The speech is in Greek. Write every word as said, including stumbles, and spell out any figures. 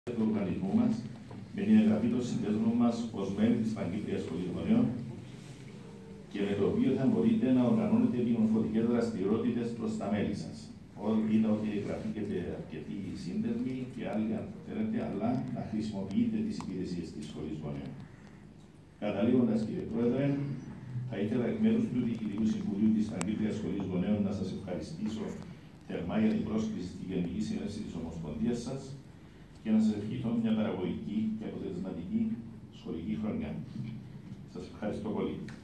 του οργανισμού μας με την εγγραφή των συνδέσμων μας ως μέλη της Παγκύπριας Σχολής Γονέων και με το οποίο θα μπορείτε να οργανώνετε δημοφιλικές δραστηριότητες προς τα μέλη σας. Όλοι είδα ότι εγγραφήκετε αρκετοί σύνδεσμοι και άλλοι αν θέλετε, αλλά να χρησιμοποιείτε τις υπηρεσίες της Σχολής Γονέων. Καταλήγοντας, κύριε Πρόεδρε, θα ήθελα εκ μέρους του Διοικητικού Συμβουλίου της Παγκύπριας Σχολής Γονέων να σας ευχαριστήσω θερμά για την πρόσκληση στη Γενική Συνέλευση της Ομοσπονδίας σας και να σας ευχηθώ μια παραγωγική και αποτελεσματική σχολική χρονιά. Σας ευχαριστώ πολύ.